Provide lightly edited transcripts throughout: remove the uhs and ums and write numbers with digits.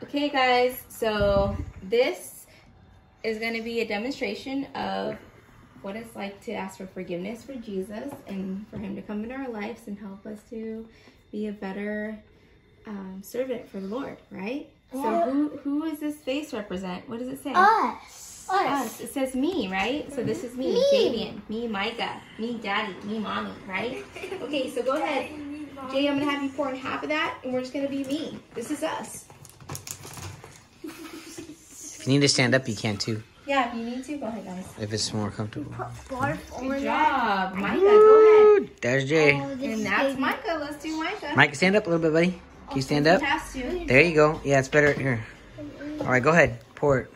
Okay guys, so this is going to be a demonstration of what it's like to ask for forgiveness for Jesus and for him to come into our lives and help us to be a better servant for the Lord, right? Yeah. So who does this face represent? What does it say? Us. Us. It says me, right? So this is me, Jaden, me, Micah, me, Daddy, me, Mommy, right? Okay, so go ahead. Jay, I'm going to have you pour in half of that, and we're just going to be me. This is us. If you need to stand up, you can too. Yeah, if you need to, go ahead, guys. If it's more comfortable. Good job. Micah, go ahead. There's Jay. And that's Micah. Let's do Micah. Micah, stand up a little bit, buddy. Can you stand up? There you go. Yeah, it's better here. All right, go ahead. Pour it.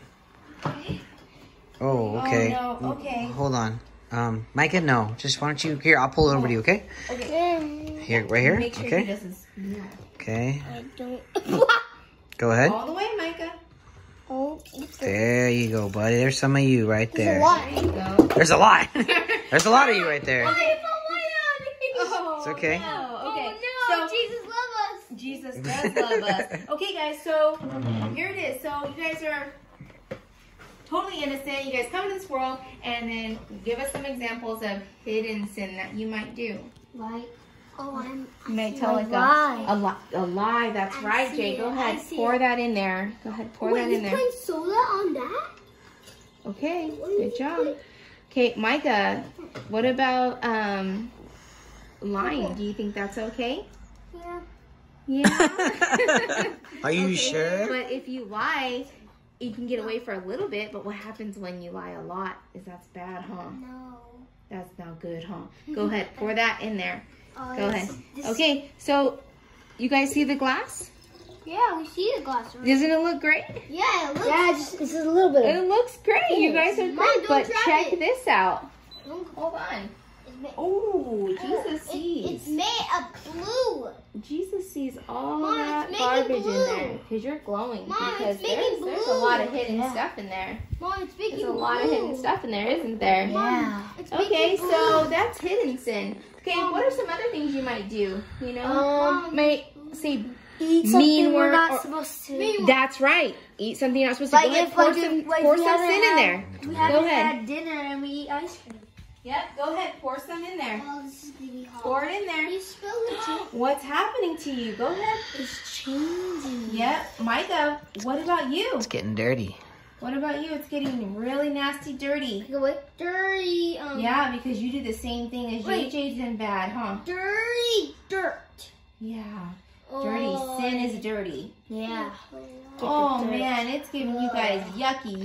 Oh, okay. Oh, no. Okay. Hold on. Micah, no. Just why don't you... Here, I'll pull it over to you, okay? Okay. Here, right here? Make sure okay. he doesn't... Yeah. Okay. I don't. Go ahead. All the way, Micah. Oh, There you go, buddy. There's some of you right there. There you go. There's a lot. There's a lot of you right there. Okay. Oh, It's okay. No. Okay. no, So Jesus loves us. Jesus does love us. Okay, guys. So here it is. So you guys are totally innocent. You guys come to this world, and then give us some examples of hidden sin that you might do. Like, You might tell like a lie. That's right, Jay. Go ahead. Pour that in there. Go ahead. Pour that in there. Putting soda on that? Okay. Good job. Okay, Micah. What about lying? Do you think that's okay? Yeah. Yeah. Are you sure? But if you lie, you can get away for a little bit. But what happens when you lie a lot? That's bad, huh? No. That's not good, huh? Go ahead. Pour that in there. Go ahead. This- Okay. So, you guys see the glass? Yeah, we see the glass. Right? Doesn't it look great? Yeah, it looks. Yeah, this is a little bit. It looks great. You guys are Mom, great. don't But try check it. this out. Hold on. It's made, Oh, Jesus sees. it's made of blue. Jesus sees all Mom, that it's garbage making in blue. there because you're glowing. Mom, because it's making there's a blue. lot of hidden stuff in there. Mom, it's making There's a blue. lot of hidden stuff in there, isn't there? Yeah. It's Okay, making blue. so that's hidden sin. Okay, what are some other things you might do? You know, might say Eat mean something we're word not or- supposed to. That's right. Eat something you're not supposed to. Like Go ahead, if, pour like, some, if, like, pour we some haven't sin in had- there. We Go haven't ahead. had dinner and we eat ice cream. Yep, go ahead, pour some in there. Oh, this is gonna be hot. Pour it in there. You spill it. What's happening to you? Go ahead. It's changing. Yep, Micah, what about you? It's getting dirty. What about you? It's getting really nasty dirty. Dirty. Yeah, because you do the same thing as Wait. JJ's done bad, huh? Dirty dirt. Yeah. Dirty. Sin is dirty. Yeah. Oh man, it's giving you guys yucky.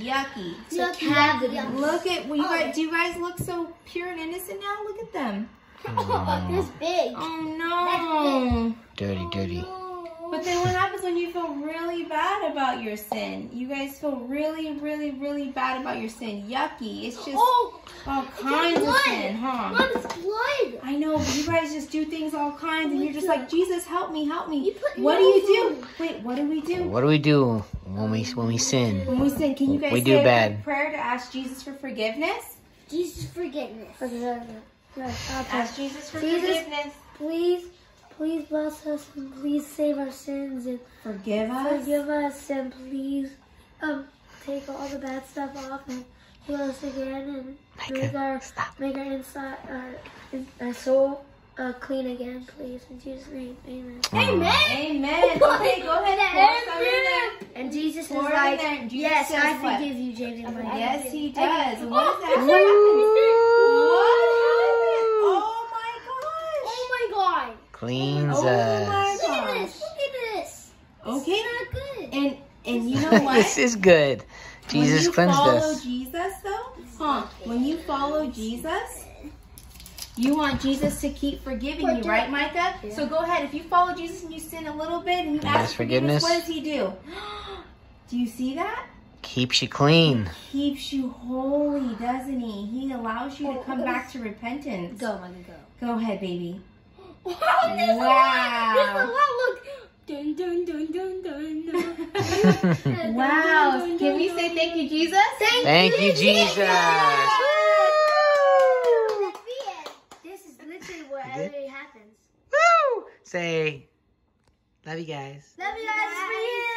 Yucky. Look at you guys. Do you guys look so pure and innocent now? Look at them. This big. Oh no. Dirty. But then what happens when you feel really bad about your sin? You guys feel really bad about your sin. Yucky. It's just all kinds of sin, huh? Mom, it's blood. I know, but you guys just do things all kinds, and you're just like, Jesus, help me. You put What do you no do? Wait, what do we do? What do we do when we sin? When we sin, can you guys We say do a bad. quick prayer to ask Jesus for forgiveness? Jesus, forgiveness. Ask Jesus for Jesus, forgiveness. Please bless us and please save our sins and Forgive us. forgive us and please take all the bad stuff off and heal us again and make our inside our soul clean again, please. In Jesus' name, amen. Amen. Okay, go ahead and pour some in there. And Jesus is Pour it in like, there. Jesus yes, says I what? forgive you, James. Yes, he does. And what is that? What Oh my gosh. Oh my God. Cleans Oh us. my Look at gosh. this. Look at this. Okay. It's not good. And you know what? This is good. Jesus cleansed When you follow us. Jesus, though, when you follow Jesus, you want Jesus to keep forgiving you, right, Micah? Yeah. So go ahead. If you follow Jesus and you sin a little bit and you Ask ask forgiveness, forgiveness. what does he do? Do you see that? Keeps you clean. Keeps you holy, doesn't he? He allows you to come back to repentance. Go, Micah, go. Go ahead, baby. Wow. Wow. Look. Dun, dun, dun, dun, dun, dun. Wow. Can we say thank you, Jesus? Thank you, Jesus. That's it. This is literally what You good? everything happens. Woo! Say, love you guys. Love you guys.